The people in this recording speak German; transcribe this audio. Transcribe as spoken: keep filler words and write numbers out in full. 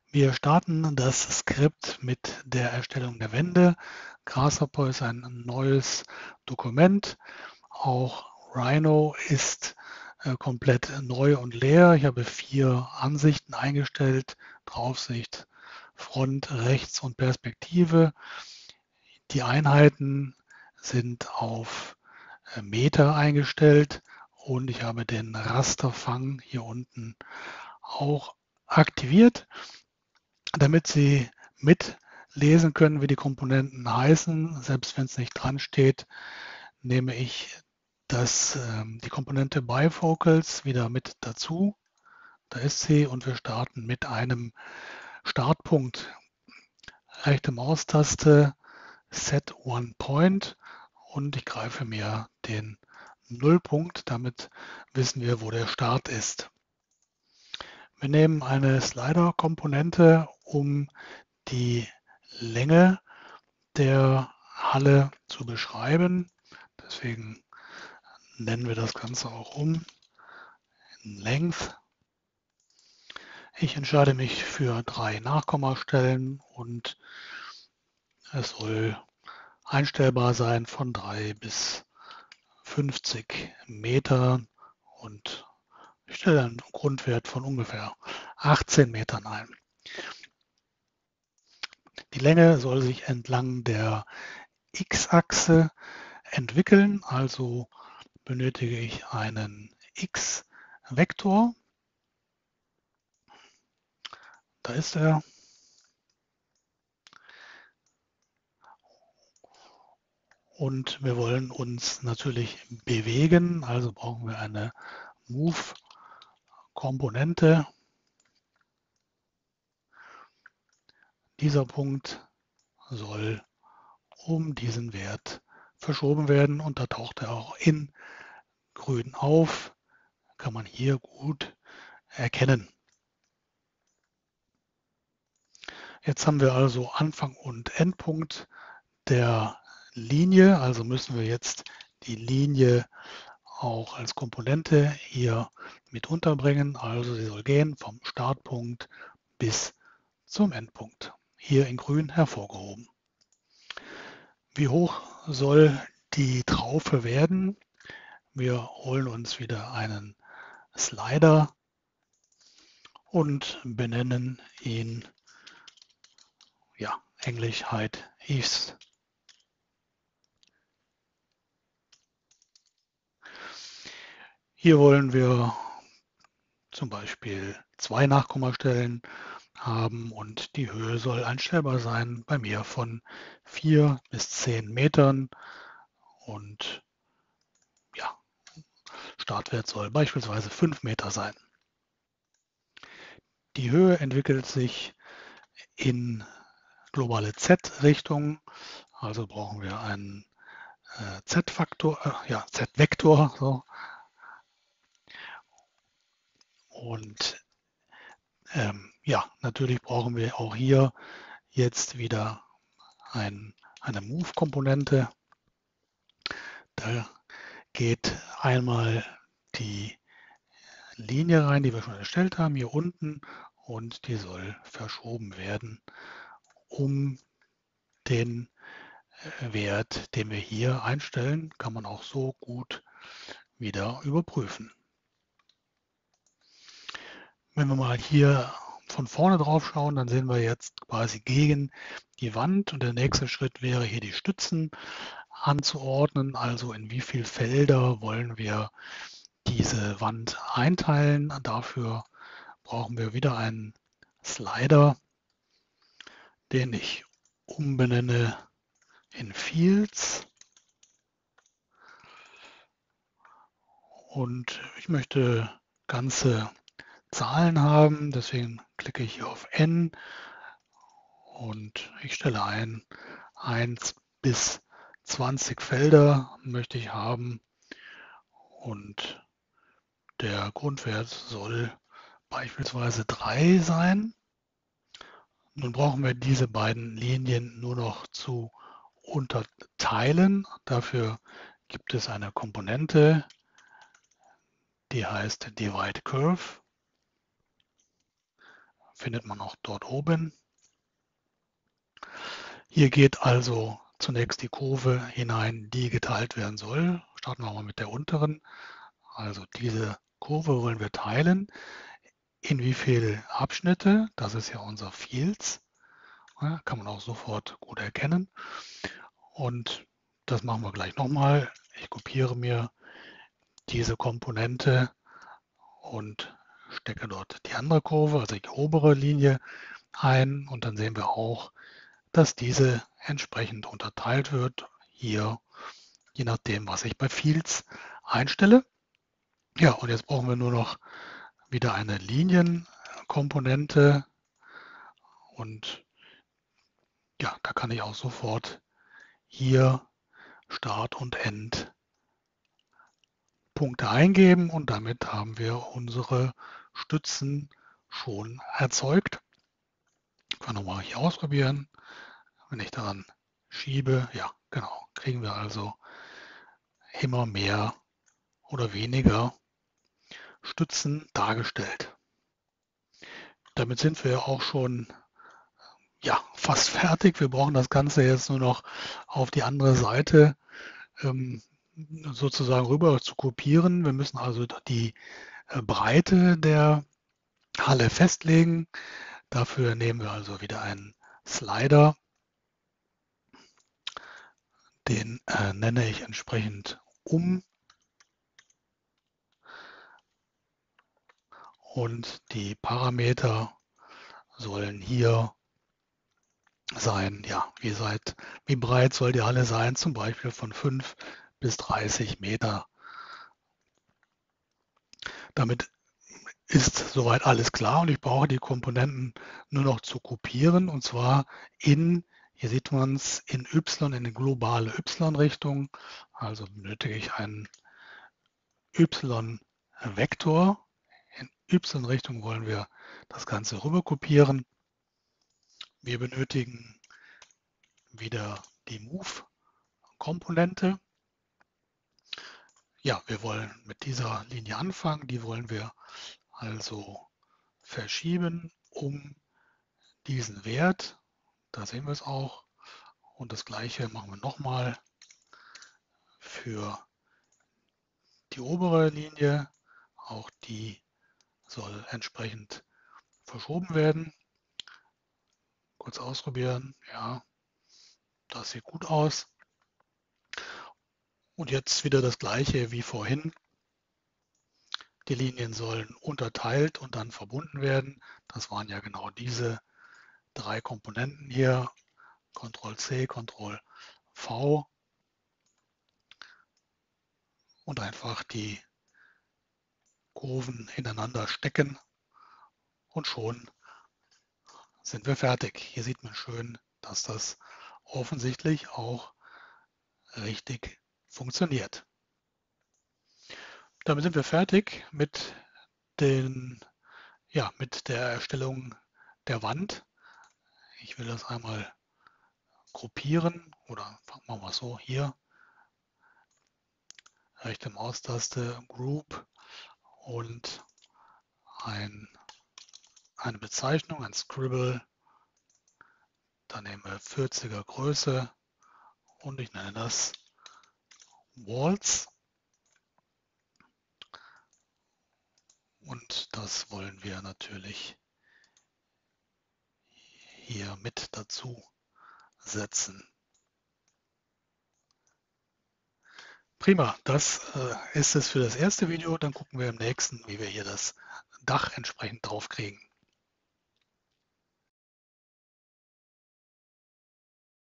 Wir starten das Skript mit der Erstellung der Wände. Grasshopper ist ein neues Dokument. Auch Rhino ist äh, komplett neu und leer. Ich habe vier Ansichten eingestellt: Draufsicht, Front, Rechts und Perspektive. Die Einheiten sind auf äh, Meter eingestellt und ich habe den Rasterfang hier unten auch aktiviert, damit Sie mitlesen können, wie die Komponenten heißen. Selbst wenn es nicht dran steht, nehme ich das, ähm, die Komponente Bifocals wieder mit dazu. Da ist sie und wir starten mit einem Startpunkt. Rechte Maustaste, Set One Point und ich greife mir den Nullpunkt. Damit wissen wir, wo der Start ist. Wir nehmen eine Slider-Komponente, um die Länge der Halle zu beschreiben. Deswegen nennen wir das Ganze auch um in Length. Ich entscheide mich für drei Nachkommastellen und es soll einstellbar sein von drei bis fünfzig Meter und ich stelle einen Grundwert von ungefähr achtzehn Metern ein. Die Länge soll sich entlang der X-Achse entwickeln, also benötige ich einen X-Vektor. Da ist er. Und wir wollen uns natürlich bewegen, also brauchen wir eine Move-Komponente. Dieser Punkt soll um diesen Wert verschoben werden und da taucht er auch in grün auf. Kann man hier gut erkennen. Jetzt haben wir also Anfang und Endpunkt der Linie, also müssen wir jetzt die Linie auch als Komponente hier mit unterbringen. Also sie soll gehen vom Startpunkt bis zum Endpunkt. Hier in grün hervorgehoben. Wie hoch soll die Traufe werden? Wir holen uns wieder einen Slider und benennen ihn, ja, Englisch Height Eaves. Hier wollen wir zum Beispiel zwei Nachkommastellen haben und die Höhe soll einstellbar sein, bei mir von vier bis zehn Metern und ja, Startwert soll beispielsweise fünf Meter sein. Die Höhe entwickelt sich in globale Z-Richtung, also brauchen wir einen äh, Z-Faktor, äh, ja, Z-Vektor. So. Und ähm, ja, natürlich brauchen wir auch hier jetzt wieder ein, eine Move-Komponente. Da geht einmal die Linie rein, die wir schon erstellt haben, hier unten, und die soll verschoben werden, um den Wert, den wir hier einstellen, kann man auch so gut wieder überprüfen. Wenn wir mal hier von vorne drauf schauen, dann sehen wir jetzt quasi gegen die Wand und der nächste Schritt wäre hier die Stützen anzuordnen, also in wie viele Felder wollen wir diese Wand einteilen. Dafür brauchen wir wieder einen Slider, den ich umbenenne in Fields. Und ich möchte ganze Zahlen haben, deswegen klicke ich hier auf N und ich stelle ein, eins bis zwanzig Felder möchte ich haben und der Grundwert soll beispielsweise drei sein. Nun brauchen wir diese beiden Linien nur noch zu unterteilen. Dafür gibt es eine Komponente, die heißt Divide Curve. findet man auch dort oben. Hier geht also zunächst die Kurve hinein, die geteilt werden soll. Starten wir mal mit der unteren. Also diese Kurve wollen wir teilen. In wie viele Abschnitte? Das ist ja unser Fields. Ja, kann man auch sofort gut erkennen. Und das machen wir gleich nochmal. Ich kopiere mir diese Komponente und stecke dort die andere Kurve, also die obere Linie ein. Und dann sehen wir auch, dass diese entsprechend unterteilt wird, hier, je nachdem, was ich bei Fields einstelle. Ja, und jetzt brauchen wir nur noch wieder eine Linienkomponente. Und ja, da kann ich auch sofort hier Start und End Punkte eingeben und damit haben wir unsere Stützen schon erzeugt. Können wir nochmal hier ausprobieren. Wenn ich daran schiebe, ja, genau, kriegen wir also immer mehr oder weniger Stützen dargestellt. Damit sind wir auch schon ja, fast fertig. Wir brauchen das Ganze jetzt nur noch auf die andere Seite ähm, sozusagen rüber zu kopieren. Wir müssen also die äh, Breite der Halle festlegen. Dafür nehmen wir also wieder einen Slider. Den äh, nenne ich entsprechend um. Und die Parameter sollen hier sein, ja, wie, seit, wie breit soll die Halle sein, zum Beispiel von fünf bis dreißig Meter. Damit ist soweit alles klar und ich brauche die Komponenten nur noch zu kopieren und zwar in, hier sieht man es, in Y, in die globale Y-Richtung. Also benötige ich einen Y-Vektor. In Y-Richtung wollen wir das Ganze rüber kopieren. Wir benötigen wieder die Move-Komponente. Ja, wir wollen mit dieser Linie anfangen. Die wollen wir also verschieben um diesen Wert. Da sehen wir es auch. Und das gleiche machen wir nochmal für die obere Linie. Auch die soll entsprechend verschoben werden. Kurz ausprobieren. Ja, das sieht gut aus. Und jetzt wieder das gleiche wie vorhin. Die Linien sollen unterteilt und dann verbunden werden. Das waren ja genau diese drei Komponenten hier. Ctrl C, Ctrl V und einfach die Kurven hintereinander stecken und schon sind wir fertig. Hier sieht man schön, dass das offensichtlich auch richtig funktioniert. Damit sind wir fertig mit, den, ja, mit der Erstellung der Wand. Ich will das einmal gruppieren oder machen wir es so, hier rechte Maustaste, Group und ein, eine Bezeichnung, ein Scribble. Dann nehmen wir vierziger Größe und ich nenne das Walls. Und das wollen wir natürlich hier mit dazu setzen. Prima, das äh, ist es für das erste Video. Dann gucken wir im nächsten, wie wir hier das Dach entsprechend drauf kriegen.